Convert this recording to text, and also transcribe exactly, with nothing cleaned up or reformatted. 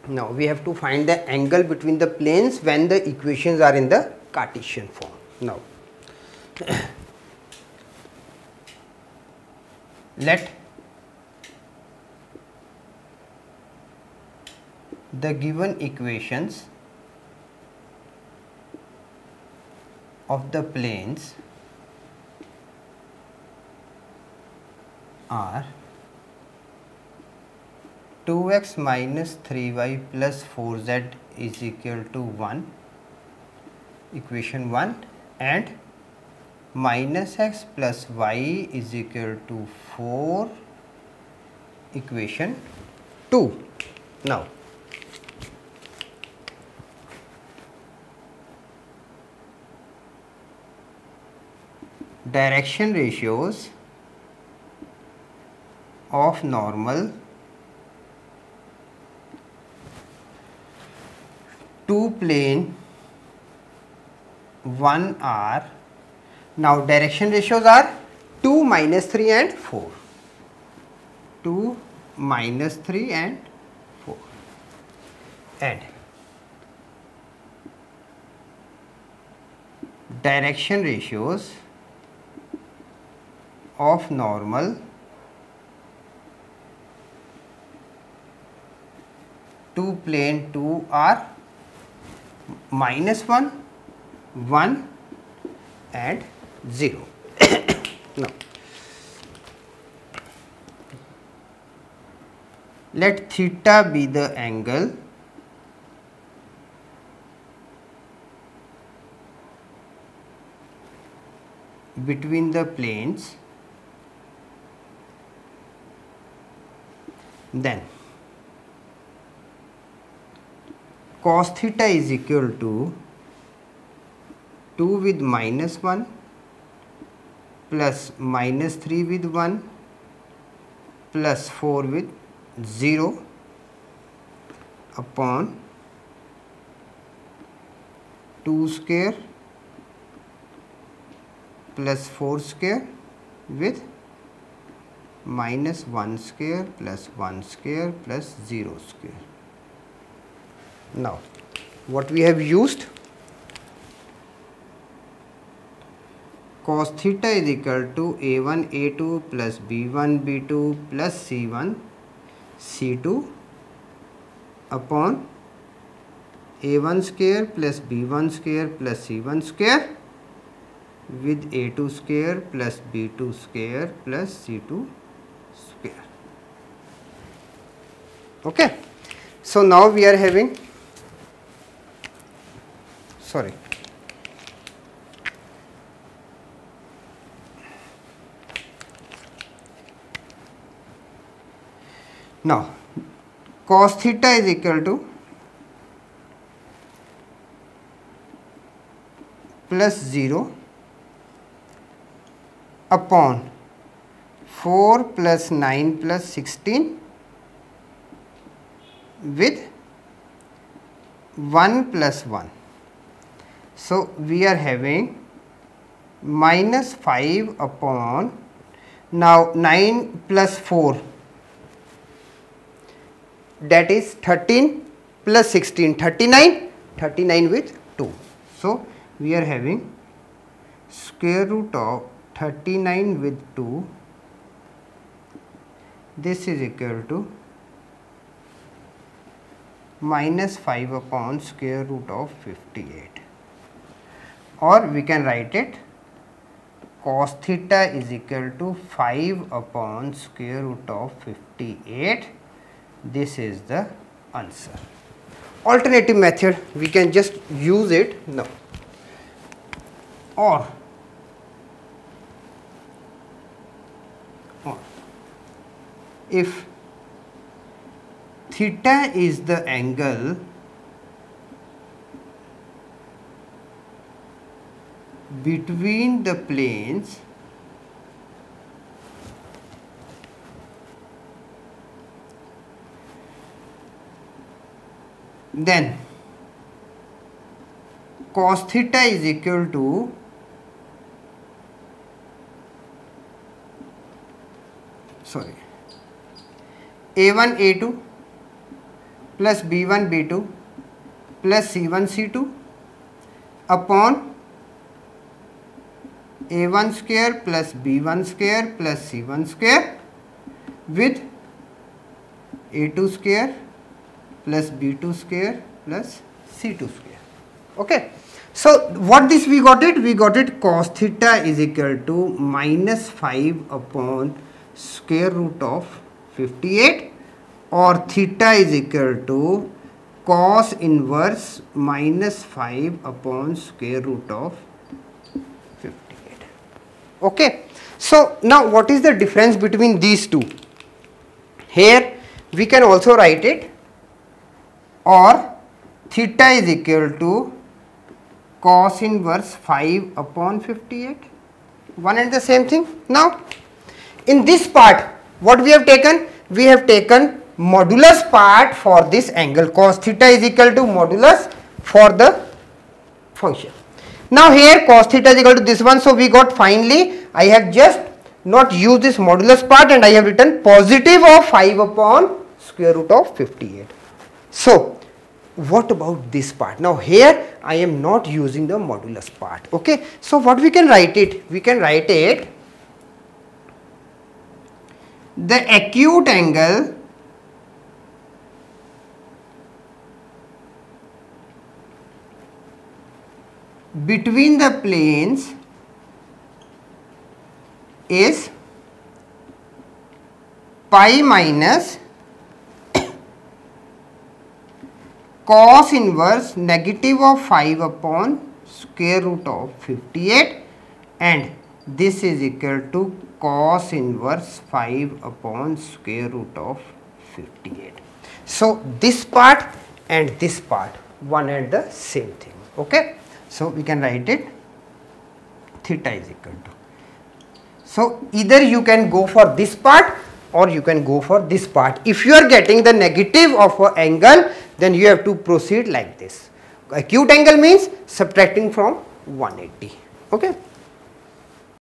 Now we have to find the angle between the planes when the equations are in the Cartesian form. Now let the given equations of the planes are two x minus three y plus four z is equal to one, equation one, and minus x plus y is equal to four, equation two. Now direction ratios of normal to plane one are, now direction ratios are two, minus three and four, two, minus three and four, and direction ratios of normal to plane two are minus one, one and zero. Now let theta be the angle between the planes, then cos theta is equal to two with minus one plus minus three with one plus four with zero upon two square plus four square with minus one square plus one square plus zero square. Now what we have used, cos theta is equal to a one a two plus b one b two plus c one c two upon a one square plus b one square plus c one square with a two square plus b two square plus c two square. Okay. So now we are having, sorry, now cos theta is equal to plus zero upon four plus nine plus sixteen with one plus one. So we are having minus five upon, now nine plus four, that is thirteen plus sixteen, thirty-nine, thirty-nine with two. So we are having square root of thirty-nine with two, this is equal to minus five upon square root of fifty-eight, or we can write it cos theta is equal to five upon square root of fifty-eight. This is the answer. Alternative method, we can just use it now, or or if theta is the angle between the planes then cos theta is equal to sorry a one a two plus B one B two plus C one C two upon A one square plus B one square plus C one square with A two square plus B two square plus C two square. Okay. So what this we got it? We got it cos theta is equal to minus five upon square root of fifty-eight, or theta is equal to cos inverse minus five upon square root of fifty-eight. Okay. So now what is the difference between these two? Here we can also write it, or theta is equal to cos inverse five upon fifty-eight, one and the same thing. Now in this part what we have taken? We have taken modulus part for this angle. Cos theta is equal to modulus for the function. Now here cos theta is equal to this one, so we got finally, I have just not used this modulus part and I have written positive of five upon square root of fifty-eight. So what about this part? Now here I am not using the modulus part. Okay. So what we can write it? We can write it, the acute angle between the planes is pi minus cos inverse negative of five upon square root of fifty-eight, and this is equal to cos inverse five upon square root of fifty-eight. So this part and this part one and the same thing. Okay. So we can write it theta is equal to. So either you can go for this part or you can go for this part. If you are getting the negative of an angle, then you have to proceed like this. Acute angle means subtracting from one eighty. Okay.